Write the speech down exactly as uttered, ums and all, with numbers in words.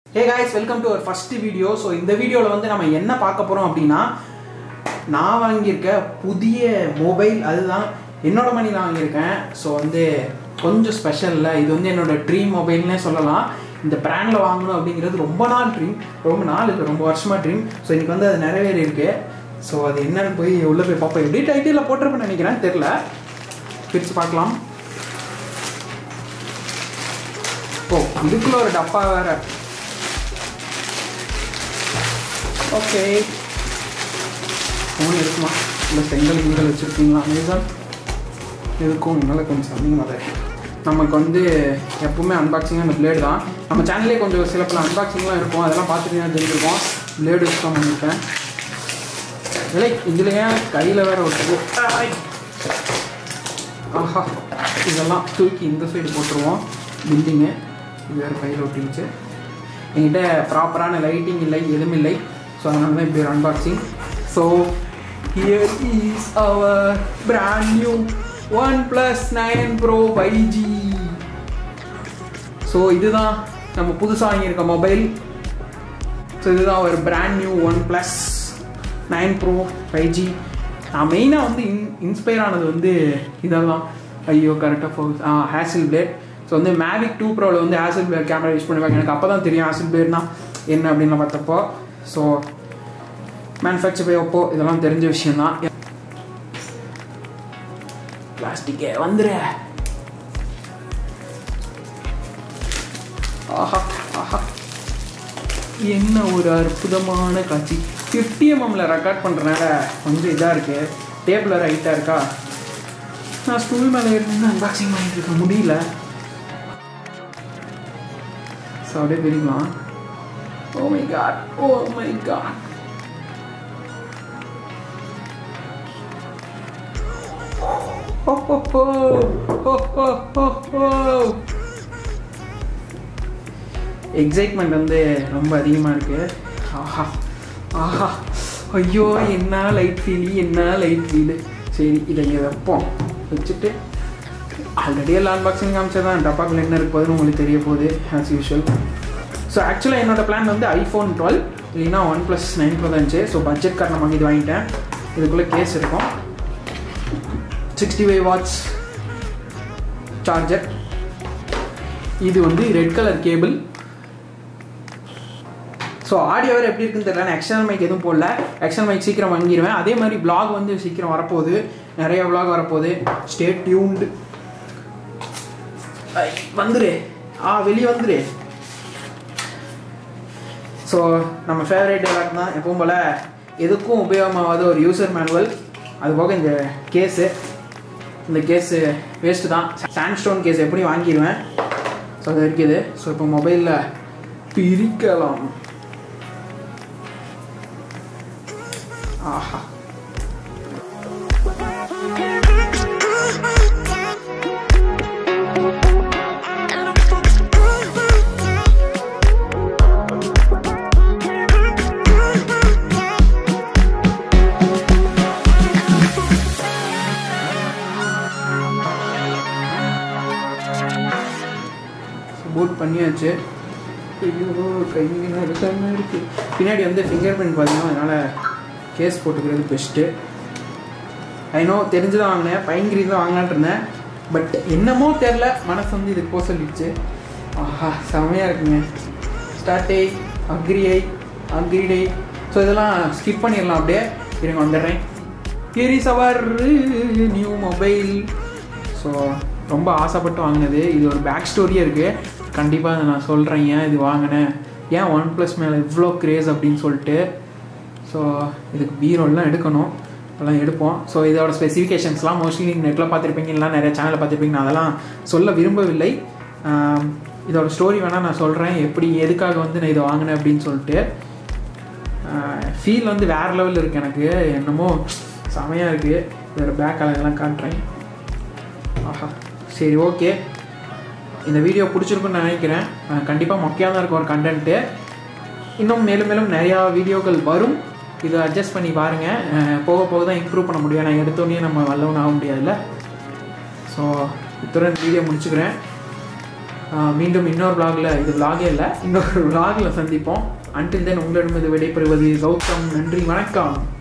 Hey guys, welcome to our first video. So இந்த வீடியோல வந்து நம்ம என்ன பார்க்க போறோம் அப்படினா நான் வாங்கியிருக்க புதிய மொபைல் அதுதான் என்னோட மணில வாங்கியிருக்கேன். சோ வந்து கொஞ்சம் ஸ்பெஷல்ல இது வந்து என்னோட ட்ரீம் மொபைல்னே சொல்லலாம். இந்த பிராண்ட்ல வாங்கணும் அப்படிங்கிறது ரொம்ப நாள் ட்ரீம், ரொம்ப நாள் இல்ல ரொம்ப வருஷமா ட்ரீம். சோ இன்னைக்கு வந்து அது நிறைவேறி இருக்கு. சோ அது என்னன்னு போய் உள்ள போய் பாப்போம். எப்படி டைட்டில்ல போட்டுருப்பேன்னு நினைக்கிறேன், தெரியல. பிரிச்சு பார்க்கலாம். ஓ, இதுக்குள்ள ஒரு டப்பா வேற. ஓகே, ஃபோன் இருக்குமா இல்லை செங்கல் கிங்கல் வச்சுருக்கீங்களா? அமேசான் இருக்கும், இதனால் கொஞ்சம் அதிகமாக தான். நமக்கு வந்து எப்பவுமே அன்பாக்சிங்காக அந்த பிளேடு தான். நம்ம சேனல்லே கொஞ்சம் சில பல அன்பாக்சிங்லாம் இருக்கும், அதெல்லாம் பார்த்துட்டு தெரிஞ்சிருக்கோம். பிளேடு யூஸ் தான் பண்ணியிருக்கேன். இல்லை இதில் ஏன் கையில் வேறு ஒட்டுது? ஆஹா, இதெல்லாம் தூக்கி இந்த சைடு போட்டுருவோம். பில்டிங்கு இது வேறு கையில் ஒட்டிடுச்சு. என்கிட்ட ப்ராப்பரான லைட்டிங் இல்லை, எதுவும் இல்லை. ஸோ அதனால தான் இப்படி ஒரு unboxing. So here is our brand new OnePlus nine pro five G. So இதுதான் நம்ம புதுசாக வாங்கியிருக்க மொபைல். ஸோ இதுதான் ஒரு brand new OnePlus nine pro five G. நான் மெயினாக வந்து இன் இன்ஸ்பயர் ஆனது வந்து இதெல்லாம். ஐயோ கரெக்டாக ஃபோக்கஸ். ஆ ஹேசில் பிளேட். ஸோ வந்து மேவிக் டூ ப்ரோவில் வந்து ஹேசில் பிளேட் கேமரா யூஸ் பண்ணுவாங்க. எனக்கு அப்போ தான் தெரியும் ஹேசில் பிளேட்னா என்ன அப்படின்னு பார்த்தப்போ. ஸோ மேனுஃபேக்சர் பை ஒப்போ, இதெல்லாம் தெரிஞ்ச விஷயம்தான். பிளாஸ்டிக்கே வந்துரு. ஆஹா ஆஹா, என்ன ஒரு அற்புதமான காட்சி. ஃபிஃப்டி எம்எம்ல ரெக்கார்ட் பண்ணுறனால கொஞ்சம் இதாக இருக்குது. டேபிள் ரைட்டாக இருக்கா. நான் ஸ்டூல் மேலே இருந்து அன்பாக்சிங் பண்ணிட்டு இருக்க முடியல. ஸோ அப்படியே பிரிக்கலாம். Oh my god, oh my god. Oh oh oh, oh oh oh. Excitement வந்து ரொம்ப அதிகமாக இருக்குது. ஆஹா ஆஹா, ஐயோ என்ன லைட் ஃபீலி, என்ன லைட் ஃபீலு. சரி இதை இங்கே வைப்போம். வச்சுட்டு ஆல்ரெடி எல்லாம் அன்பாக்சிங் காமிச்சதான். டப்பாக்குள்ள என்ன இருக்க போகுதுன்னு உங்களுக்கு தெரிய போகுது ஆஸ் யூஷுவல். ஸோ ஆக்சுவலாக என்னோடய பிளான் வந்து ஐஃபோன் டுவெல் இல்லைன்னா ஒன் ப்ளஸ் நைன் ப்ரோ தான் இருந்துச்சு. ஸோ பட்ஜெட் காரணமாக இது வாங்கிட்டேன். இதுக்குள்ளே கேஸ் இருக்கும். Sixty five watts charger. இது வந்து red colour cable. So audio வேறு எப்படி இருக்குன்னு தெரியல. நான் எக்ஸ்டர்னல் மைக் எதுவும் போடல. எக்ஸ்டர்னல் மைக் சீக்கிரம் வாங்கிடுவேன். அதே மாதிரி ப்ளாக் வந்து சீக்கிரம் வரப்போகுது. நிறைய ப்ளாக் வரப்போகுது. Stay tuned. வந்துரு. ஆ வெளியே வந்துரு. ஸோ நம்ம ஃபேவரேட் டேலாக் தான் எப்பவும் போல். எதுக்கும் உபயோகமாகாத ஒரு யூசர் மேனுவல். அதுபோக இந்த கேஸு, இந்த கேஸு வேஸ்ட்டு தான். சாண்ட்ஸ்டோன் கேஸ் எப்படி வாங்கிடுவேன். ஸோ அது இருக்குது. ஸோ இப்போ மொபைலில் பிரிக்கலாம். ஆஹா, பூட் பண்ணியாச்சு. ஐயோ கைங்க எடுக்காமல் இருக்குது. பின்னாடி வந்து ஃபிங்கர் பிரிண்ட் பார்த்தீங்கன்னா அதனால் கேஸ் போட்டுக்கிறது பெஸ்ட்டு. ஐநோ தெரிஞ்சு தான் வாங்கினேன். பயங்கரி தான் வாங்கலான்ட்டு இருந்தேன். பட் என்னமோ தெரில, மனசு வந்து இதுக்கு போக சொல்லிடுச்சு. ஆஹா செமையாக இருக்குங்க. ஸ்டார்டே அக்ரியை அக்ரிடை. ஸோ இதெல்லாம் ஸ்கிப் பண்ணிடலாம். அப்படியே இருங்க வந்துடுறேன். Here is our new mobile. So ரொம்ப ஆசைப்பட்டு வாங்கினது. இது ஒரு பேக் ஸ்டோரியே இருக்குது. கண்டிப்பாக அதை நான் சொல்கிறேன் ஏன் இது வாங்கினேன், ஏன் ஒன் ப்ளஸ் மேலே இவ்வளோ க்ரேஸ் அப்படின்னு சொல்லிட்டு. ஸோ இதுக்கு பீரோல்லாம் எடுக்கணும், அதெல்லாம் எடுப்போம். ஸோ இதோட ஸ்பெசிஃபிகேஷன்ஸ்லாம் மோஸ்ட்லி நீங்கள் நெட்டில் பார்த்துருப்பீங்க, இல்லை நிறைய சேனலில் பார்த்துருப்பீங்க. நான் அதெல்லாம் சொல்ல விரும்பவில்லை. இதோட ஸ்டோரி வேணால் நான் சொல்கிறேன், எப்படி எதுக்காக வந்து நான் இதை வாங்கினேன் அப்படின்னு சொல்லிட்டு. ஃபீல் வந்து வேறு லெவலில் இருக்குது எனக்கு. என்னமோ செமையாக இருக்குது. இதோட பேக் அழகெல்லாம் காட்டுறேன். ஆஹா சரி ஓகே. இந்த வீடியோ பிடிச்சிருக்குன்னு நினைக்கிறேன். கண்டிப்பாக மொக்கையாக தான் இருக்கும் ஒரு கண்டென்ட்டு. இன்னும் மேலும் மேலும் நிறையா வீடியோக்கள் வரும். இதை அட்ஜஸ்ட் பண்ணி பாருங்கள். போக போக தான் இம்ப்ரூவ் பண்ண முடியும். நான் எடுத்தோடனே நம்ம வல்லவன் ஆக முடியாதுல்ல. ஸோ இத்துடன் வீடியோ முடிச்சுக்கிறேன். மீண்டும் இன்னொரு vlogல, இது vlog இல்லை, இன்னொரு vlogல சந்திப்போம். அன்டில் தென் உங்களிடம் இது விடைபெறுவது கௌதம். நன்றி, வணக்கம்.